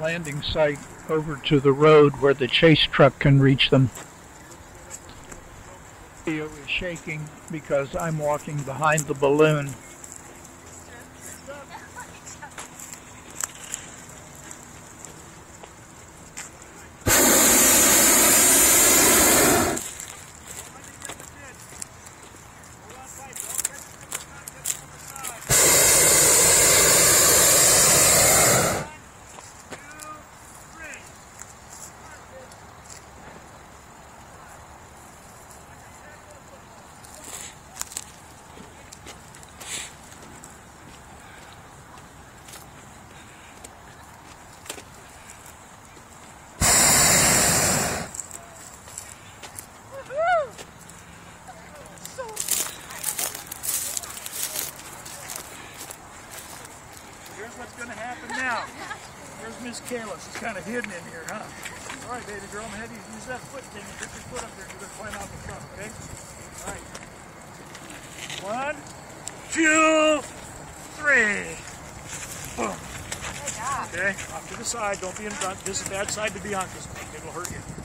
landing site over to the road where the chase truck can reach them. The video is shaking because I'm walking behind the balloon. Here's what's going to happen now. Here's Miss Kayla. She's kind of hidden in here, huh? All right, baby girl, I'm ahead of you. Use that foot thing and put your foot up there and you're going to climb out the truck, okay? All right. 1, 2, 3. Boom. Okay, off to the side. Don't be in front. This is a bad side to be on because it will hurt you.